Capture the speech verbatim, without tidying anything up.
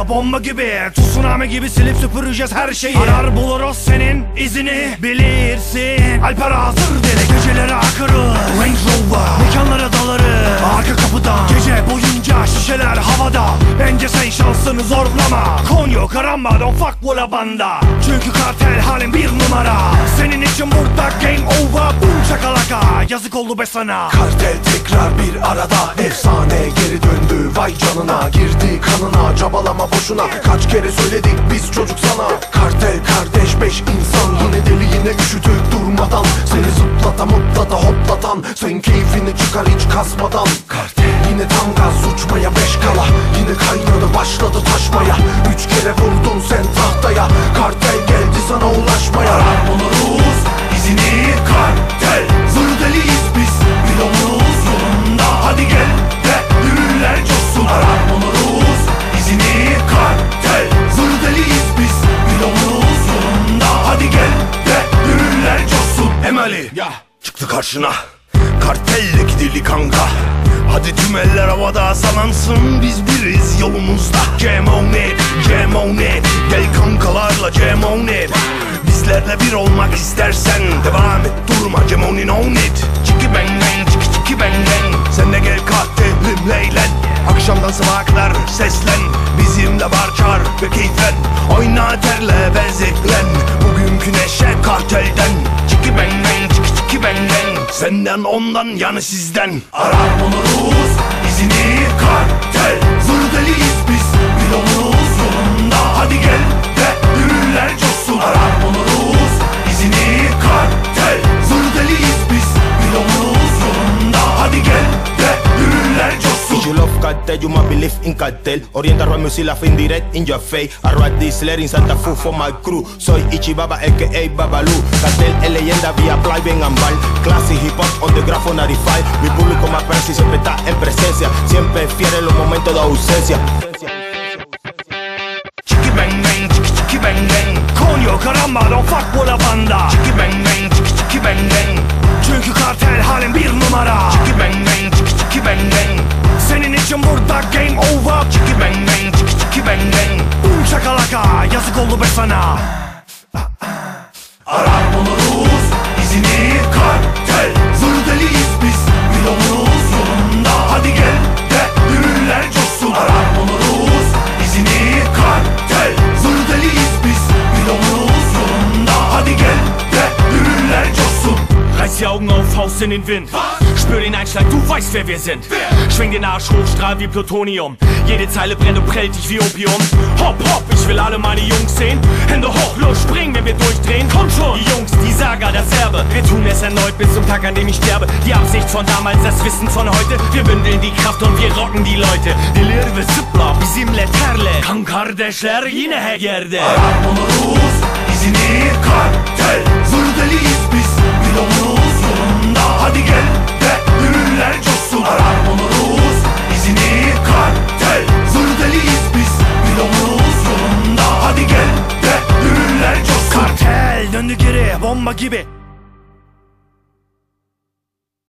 bomba gibi, tsunami gibi silip süpüreceğiz her şeyi. Arar buluruz senin izini, bilirsin. Alper hazır deli, geceleri akırız. Range Rover, mekanlara dalarız arka kapıdan. Gece boyunca şişeler havada, bence sen şansını zorlama. Konyo karamba, don't fuck with a banda. Çünkü kartel halin bir numara. Senin için burada game over, boom şakalaka. Yazık oldu be sana. Kartel tekrar bir arada, efsane geri döndü vay canına. Girdi kanına, çabalama boşuna. Kaç kere söyledik biz çocuk sana. Kartel kardeş beş insan, yine deli yine üşütüp durmadan. Seni zıplata mutlata hoplatan, sen keyfini çıkar hiç kasmadan. Kartel yine tam gaz uçmaya beş kala. Yine kaynadı başladı taşmaya. Üç kere vurdun sen tahtaya. Kartel geldi sana ulaşmaya. Arar buluruz izini kartel. Zır deliyiz biz, pilomuz yolunda. Hadi gel de yürürler coşsun. Arar buluruz izini kartel. Zır deliyiz biz, pilomuz yolunda. Hadi gel de yürürler coşsun. Emali ya çıktı karşına, karteldeki deli kanka. Hadi tüm eller havada sallansın, biz biriz yolumuzda. Jam on it, jam on it. Gel kankalarla jam on it. Bizlerle bir olmak istersen devam et, durma, jam on it, on it. Çiki bang bang, çiki çiki bang bang. Sen de gel kartelimle eğlen. Akşamdan sabaha kadar seslen. Bizimle var çağır ve keyfen. Oyna terle bezeklen. Bugünkü neşe kartelden. Çiki bang bang, çiki çiki bang bang. Senden ondan yani sizden. Arar buluruz izini kartel. Zır deliyiz biz, pilomuz yolunda. Hadi gel de yürürler coşsun. Arar buluruz izini kartel. Zır deliyiz biz, pilomuz yolunda. Hadi gel de yürürler coşsun. You love cartel, you must believe in cartel. Orienta rap music, la fin direct in your face. I ride this letter in Santa Fu for my crew. Soy Ichibaba, a k a. Babalu. Cartel es leyenda, vía play, bien ambal. Classic hip hop on the grafo noventa y cinco. Mi público más precio siempre está en presencia. Siempre fiel en los momentos de ausencia. Çiki bang bang, çiki çiki bang bang. Konyo karamba, don't fuck with a banda. Çiki bang bang, çiki çiki bang bang. Çünkü kartel halin bir numara. Çiki bang bang, çiki çiki bang bang. Senin için burada game over. Çiki bang bang, çiki çiki bang bang. Boom şakalaka, yazık oldu be sana. Arar buluruz izini kartel. Zır deliyiz biz, pilomuz yolunda. Hadi gel de yürürler coşsun. Arar buluruz izini kartel. Zır deliyiz biz, pilomuz yolunda. Hadi gel de yürürler coşsun. Reiß die Augen auf, Faust in den Wind. Spür den Einschlag, du weißt, wer wir sind. Schwing den Arsch hoch, strahl wie Plutonium. Jede Zeile brennt und prellt dich wie Opium. Hopp, hopp, ich will alle meine Jungs sehen. Hände hoch, los, springen, wenn wir durchdrehen. Komm schon, die Jungs, die Saga, das Erbe. Wir tun es erneut bis zum Tag, an dem ich sterbe. Die Absicht von damals, das Wissen von heute. Wir bündeln die Kraft und wir rocken die Leute. Dilir ve zıpla, bizimle terle. Kan kardeşler yine her yerde. Arar buluruz izini kartel. Zır deliyiz biz, pilomuz yolunda. Hadi gel de yürürler coşsun. Arar buluruz izini kartel. Zır deliyiz biz, pilomuz yolunda. Hadi gel de yürürler coşsun. Kartel döndü geri bomba gibi.